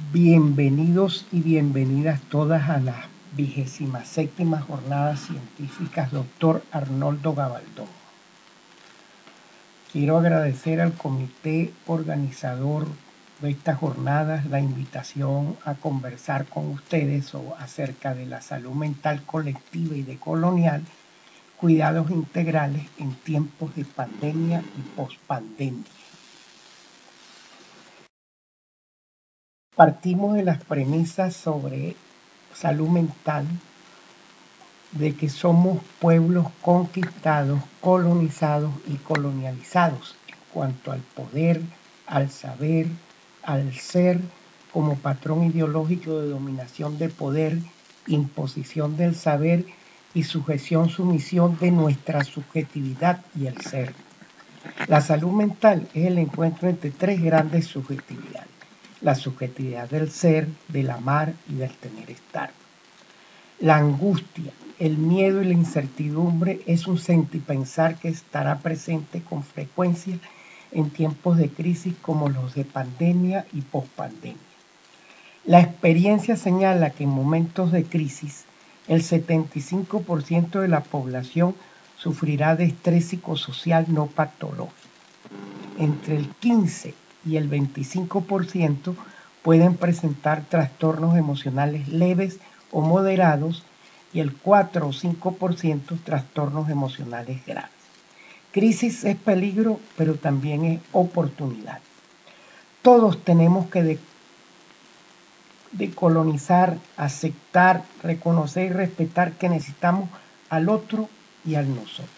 Bienvenidos y bienvenidas todas a las 27ª Jornadas Científicas Dr. Arnoldo Gabaldón. Quiero agradecer al comité organizador de estas jornadas la invitación a conversar con ustedes acerca de la salud mental colectiva y decolonial, cuidados integrales en tiempos de pandemia y pospandemia. Partimos de las premisas sobre salud mental, de que somos pueblos conquistados, colonizados y colonializados en cuanto al poder, al saber, al ser como patrón ideológico de dominación de poder, imposición del saber y sujeción-sumisión de nuestra subjetividad y el ser. La salud mental es el encuentro entre tres grandes subjetividades: la subjetividad del ser, del amar y del tener estar. La angustia, el miedo y la incertidumbre es un sentipensar que estará presente con frecuencia en tiempos de crisis como los de pandemia y pospandemia. La experiencia señala que en momentos de crisis el 75% de la población sufrirá de estrés psicosocial no patológico. Entre el 15 y el 25% pueden presentar trastornos emocionales leves o moderados y el 4 o 5% trastornos emocionales graves. Crisis es peligro, pero también es oportunidad. Todos tenemos que decolonizar, aceptar, reconocer y respetar que necesitamos al otro y al nosotros.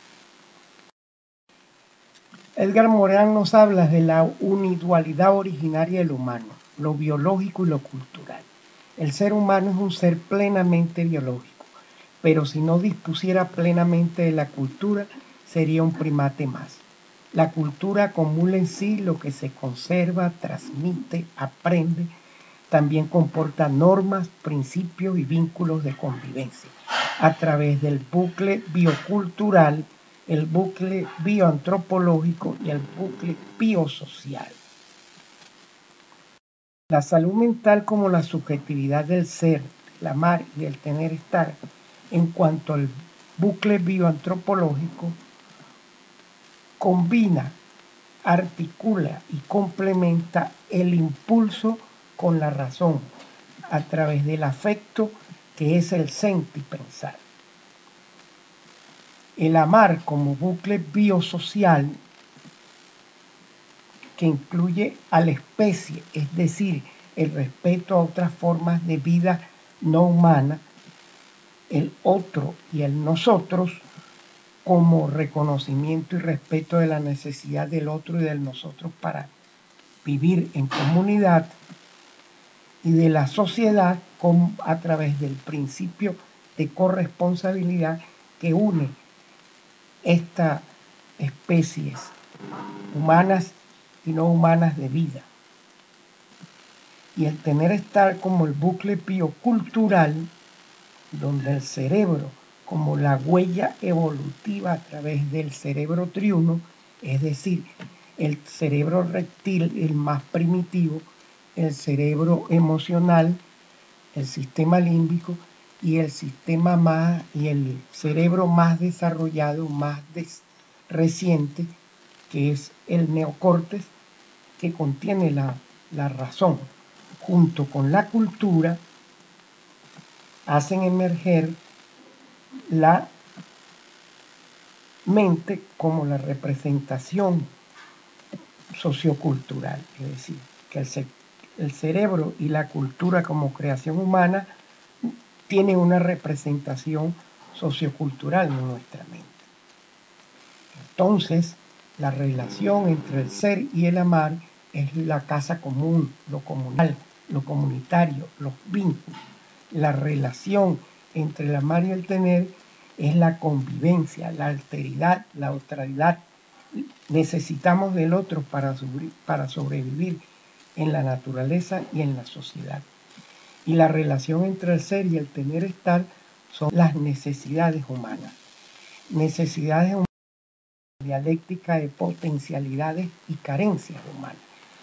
Edgar Morin nos habla de la unidualidad originaria del humano, lo biológico y lo cultural. El ser humano es un ser plenamente biológico, pero si no dispusiera plenamente de la cultura, sería un primate más. La cultura acumula en sí lo que se conserva, transmite, aprende, también comporta normas, principios y vínculos de convivencia a través del bucle biocultural, el bucle bioantropológico y el bucle biosocial. La salud mental como la subjetividad del ser, del amar y del tener estar, en cuanto al bucle bioantropológico, combina, articula y complementa el impulso con la razón a través del afecto, que es el sentipensar. El amar como bucle biosocial, que incluye a la especie, es decir, el respeto a otras formas de vida no humana, el otro y el nosotros, como reconocimiento y respeto de la necesidad del otro y del nosotros para vivir en comunidad, y de la sociedad a través del principio de corresponsabilidad que une estas especies humanas y no humanas de vida. Y el tener estar como el bucle biocultural, donde el cerebro, como la huella evolutiva a través del cerebro triuno, es decir, el cerebro reptil, el más primitivo, el cerebro emocional, el sistema límbico y el cerebro más desarrollado, más reciente, que es el neocórtex, que contiene la razón, junto con la cultura, hacen emerger la mente como la representación sociocultural, es decir, que el cerebro y la cultura como creación humana tienen una representación sociocultural en nuestra mente. Entonces, la relación entre el ser y el amar es la casa común, lo comunal, lo comunitario, los vínculos. La relación entre el amar y el tener es la convivencia, la alteridad, la australidad. Necesitamos del otro para sobrevivir en la naturaleza y en la sociedad. Y la relación entre el ser y el tener estar son las necesidades humanas. Necesidades humanas, dialéctica de potencialidades y carencias humanas,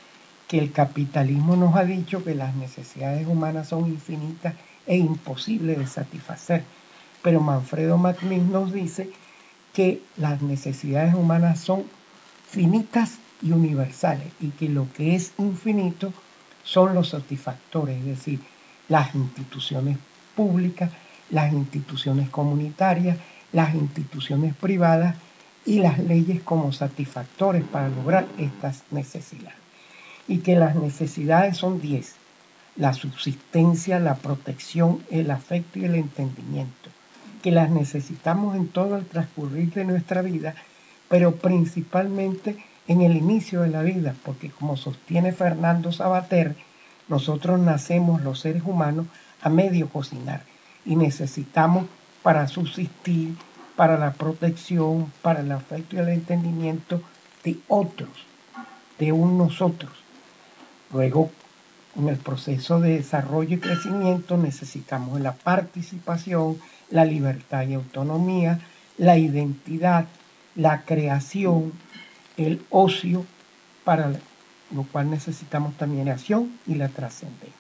que el capitalismo nos ha dicho que las necesidades humanas son infinitas e imposibles de satisfacer. Pero Manfredo MacNish nos dice que las necesidades humanas son finitas y universales y que lo que es infinito son los satisfactores, es decir, las instituciones públicas, las instituciones comunitarias, las instituciones privadas y las leyes como satisfactores para lograr estas necesidades. Y que las necesidades son 10: la subsistencia, la protección, el afecto y el entendimiento, que las necesitamos en todo el transcurrir de nuestra vida, pero principalmente en el inicio de la vida, porque como sostiene Fernando Sabater, nosotros nacemos los seres humanos a medio cocinar y necesitamos para subsistir, para la protección, para el afecto y el entendimiento de otros, de un nosotros. Luego, en el proceso de desarrollo y crecimiento necesitamos la participación, la libertad y autonomía, la identidad, la creación, el ocio, para lo cual necesitamos también la acción y la trascendencia.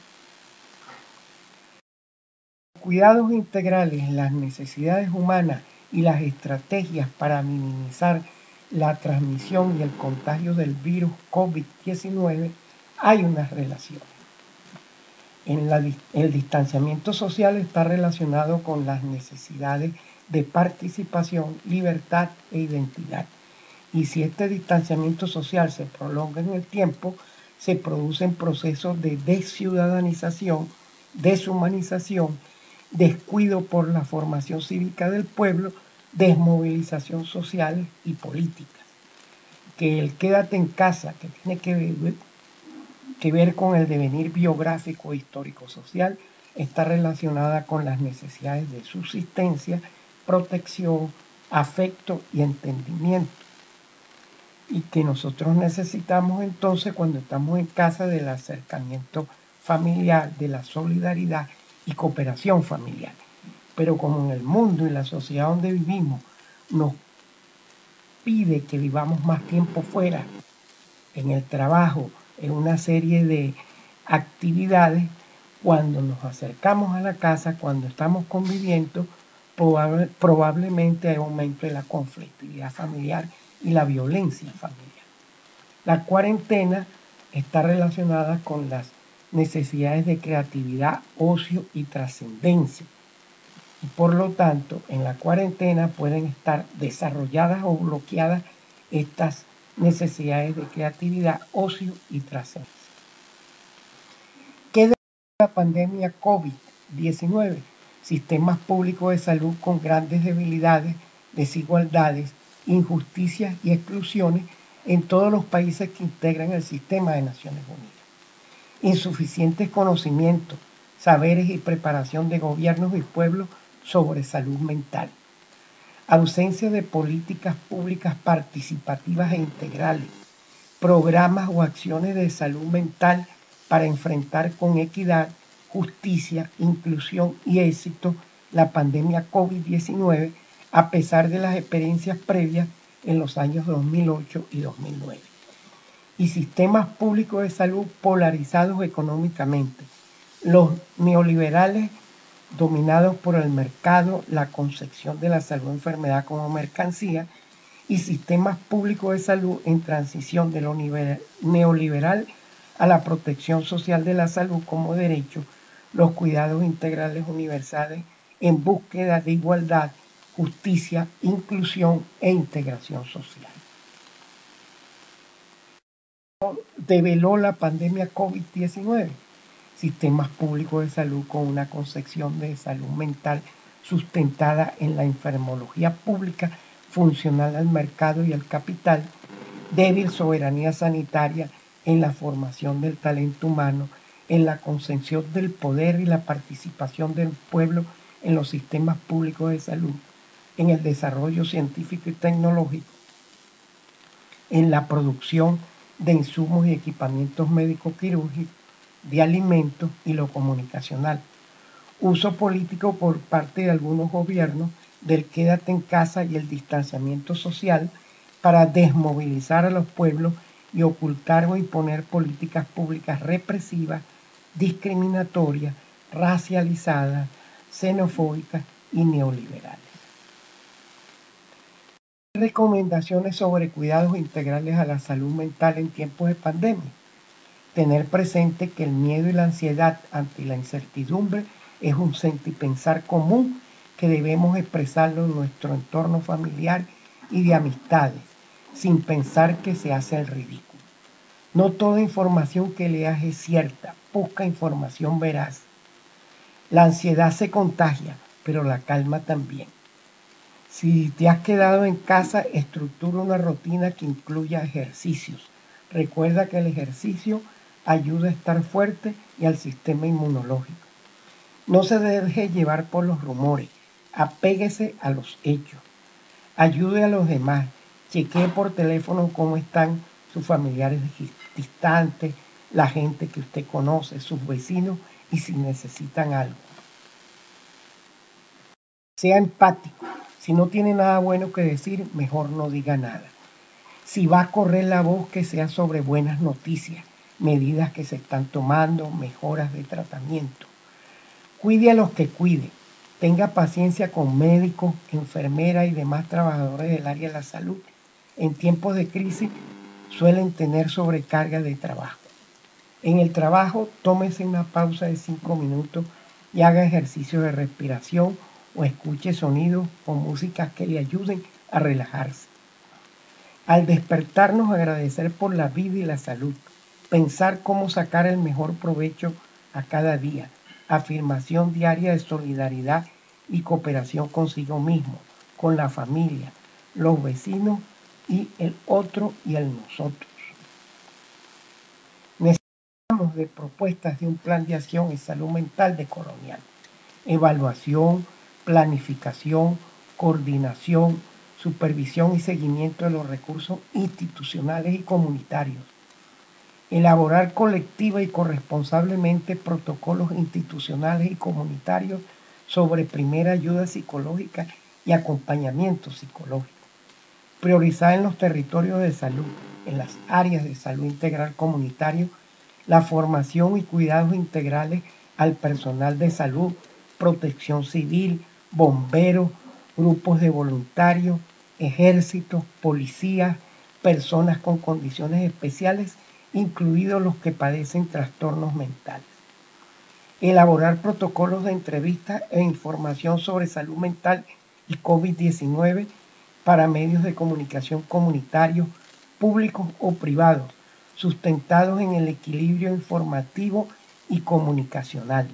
Cuidados integrales, las necesidades humanas y las estrategias para minimizar la transmisión y el contagio del virus COVID-19, hay unas relaciones. El distanciamiento social está relacionado con las necesidades de participación, libertad e identidad. Y si este distanciamiento social se prolonga en el tiempo, se producen procesos de desciudadanización, deshumanización, descuido por la formación cívica del pueblo, desmovilización social y política. Que el quédate en casa, que tiene que ver con el devenir biográfico e histórico-social, está relacionada con las necesidades de subsistencia, protección, afecto y entendimiento. Y que nosotros necesitamos entonces cuando estamos en casa del acercamiento familiar, de la solidaridad y cooperación familiar. Pero como en el mundo y la sociedad donde vivimos nos pide que vivamos más tiempo fuera, en el trabajo, en una serie de actividades, cuando nos acercamos a la casa, cuando estamos conviviendo, probablemente hay aumento de la conflictividad familiar y la violencia familiar. La cuarentena está relacionada con las necesidades de creatividad, ocio y trascendencia. Y por lo tanto, en la cuarentena pueden estar desarrolladas o bloqueadas estas necesidades de creatividad, ocio y trascendencia. ¿Qué de la pandemia COVID-19? Sistemas públicos de salud con grandes debilidades, desigualdades, injusticias y exclusiones en todos los países que integran el sistema de Naciones Unidas. Insuficientes conocimientos, saberes y preparación de gobiernos y pueblos sobre salud mental. Ausencia de políticas públicas participativas e integrales, programas o acciones de salud mental para enfrentar con equidad, justicia, inclusión y éxito la pandemia COVID-19 a pesar de las experiencias previas en los años 2008 y 2009. Y sistemas públicos de salud polarizados económicamente. Los neoliberales dominados por el mercado, la concepción de la salud-enfermedad como mercancía, y sistemas públicos de salud en transición de lo neoliberal a la protección social de la salud como derecho, los cuidados integrales universales en búsqueda de igualdad, justicia, inclusión e integración social. Develó la pandemia COVID-19. Sistemas públicos de salud con una concepción de salud mental sustentada en la enfermología pública funcional al mercado y al capital, débil soberanía sanitaria en la formación del talento humano, en la concepción del poder y la participación del pueblo en los sistemas públicos de salud, en el desarrollo científico y tecnológico, en la producción de insumos y equipamientos médico-quirúrgicos, de alimentos y lo comunicacional. Uso político por parte de algunos gobiernos del quédate en casa y el distanciamiento social para desmovilizar a los pueblos y ocultar o imponer políticas públicas represivas, discriminatorias, racializadas, xenofóbicas y neoliberales. Recomendaciones sobre cuidados integrales a la salud mental en tiempos de pandemia. Tener presente que el miedo y la ansiedad ante la incertidumbre es un sentipensar común que debemos expresarlo en nuestro entorno familiar y de amistades, sin pensar que se hace el ridículo. No toda información que leas es cierta, busca información veraz. La ansiedad se contagia, pero la calma también. Si te has quedado en casa, estructura una rutina que incluya ejercicios. Recuerda que el ejercicio ayuda a estar fuerte y al sistema inmunológico. No se deje llevar por los rumores, apéguese a los hechos. Ayude a los demás, chequee por teléfono cómo están sus familiares distantes, la gente que usted conoce, sus vecinos y si necesitan algo. Sea empático. Si no tiene nada bueno que decir, mejor no diga nada. Si va a correr la voz, que sea sobre buenas noticias, medidas que se están tomando, mejoras de tratamiento. Cuide a los que cuide. Tenga paciencia con médicos, enfermeras y demás trabajadores del área de la salud. En tiempos de crisis suelen tener sobrecarga de trabajo. En el trabajo, tómese una pausa de 5 minutos y haga ejercicio de respiración o escuche sonidos o músicas que le ayuden a relajarse. Al despertarnos, agradecer por la vida y la salud, pensar cómo sacar el mejor provecho a cada día, afirmación diaria de solidaridad y cooperación consigo mismo, con la familia, los vecinos y el otro y el nosotros. Necesitamos de propuestas de un plan de acción en salud mental de Colonial. Evaluación, planificación, coordinación, supervisión y seguimiento de los recursos institucionales y comunitarios. Elaborar colectiva y corresponsablemente protocolos institucionales y comunitarios sobre primera ayuda psicológica y acompañamiento psicológico. Priorizar en los territorios de salud, en las áreas de salud integral comunitario, la formación y cuidados integrales al personal de salud, protección civil, bomberos, grupos de voluntarios, ejércitos, policías, personas con condiciones especiales, incluidos los que padecen trastornos mentales. Elaborar protocolos de entrevista e información sobre salud mental y COVID-19 para medios de comunicación comunitarios, públicos o privados, sustentados en el equilibrio informativo y comunicacional.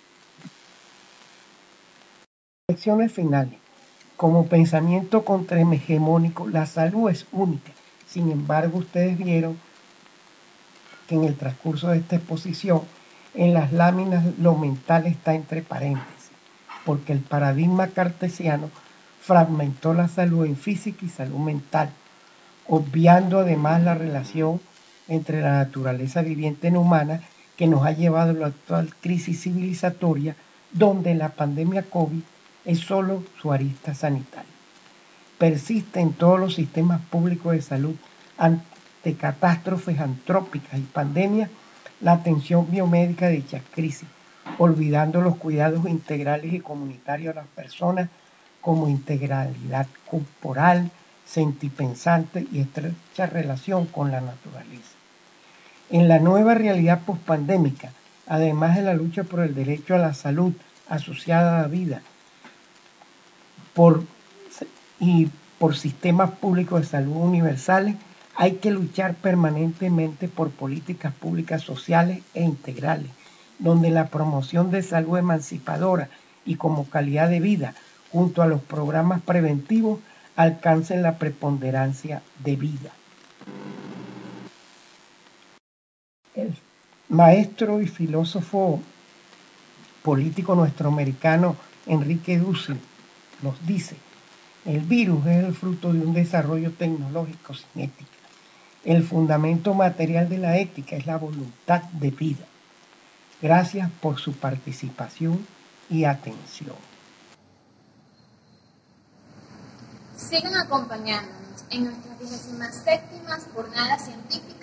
Reflexiones finales. Como pensamiento contrahegemónico, la salud es única. Sin embargo, ustedes vieron que en el transcurso de esta exposición, en las láminas lo mental está entre paréntesis, porque el paradigma cartesiano fragmentó la salud en física y salud mental, obviando además la relación entre la naturaleza viviente no humana que nos ha llevado a la actual crisis civilizatoria, donde la pandemia COVID es solo su arista sanitaria. Persiste en todos los sistemas públicos de salud ante catástrofes antrópicas y pandemias la atención biomédica de dichas crisis, olvidando los cuidados integrales y comunitarios a las personas como integralidad corporal, sentipensante y estrecha relación con la naturaleza. En la nueva realidad pospandémica, además de la lucha por el derecho a la salud asociada a la vida por sistemas públicos de salud universales, hay que luchar permanentemente por políticas públicas sociales e integrales, donde la promoción de salud emancipadora y como calidad de vida, junto a los programas preventivos, alcancen la preponderancia de vida. El maestro y filósofo político nuestroamericano Enrique Dussel nos dice: el virus es el fruto de un desarrollo tecnológico sin ética. El fundamento material de la ética es la voluntad de vida. Gracias por su participación y atención. Sigan acompañándonos en nuestras 27ª jornadas científicas